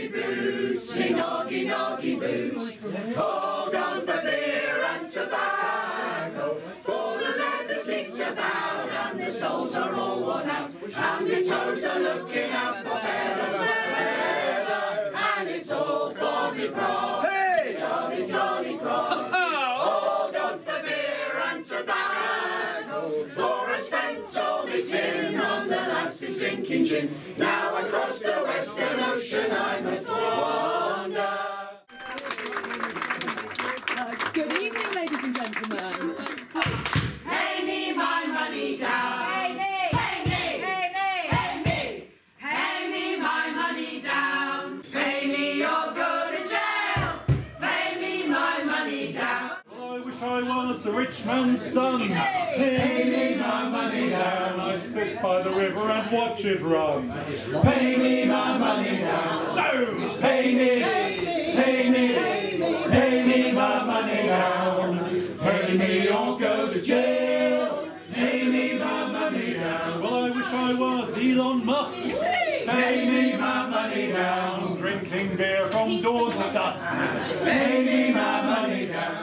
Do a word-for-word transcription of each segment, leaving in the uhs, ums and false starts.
boots, me noggy noggy boots. Hold on for beer and tobacco, for the leather's nicked about and the soles are all worn out, and the toes are looking out for better weather, and it's all for me grog. Hey! Jolly, jolly grog. Hold on for beer and tobacco, for a spent all me tin on the lass is drinking gin. Now across the western ocean I must wander. Good evening, ladies and gentlemen. Pay me my money down. Pay me. Pay me. Pay me. Pay me. Pay me my money down. Pay me or go to jail. Pay me my money down. Well, I wish I was a rich man's son. Pay me my money down. I'd sit by the river and watch it run. Pay me my money down. So, Pay me. Pay me. Pay me my money down. Pay me or go to jail. Pay me my money down. well, I wish I was Elon Musk. Pay me my money down. Drinking beer from dawn to dusk. Pay me my money down.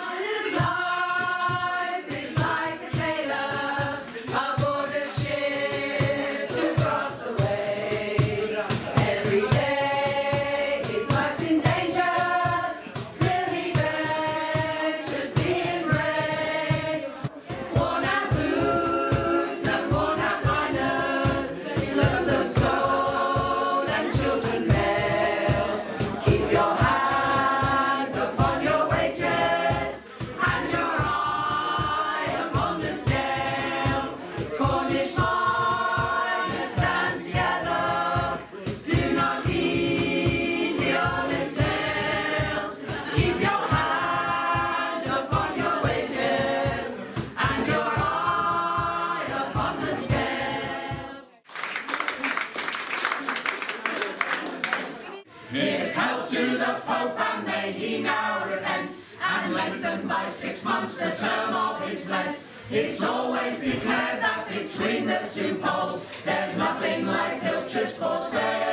Here's health to the Pope, and may he now repent, and lengthen by six months the term of his Lent. It's always declared that between the two poles there's nothing like pilchards for sale.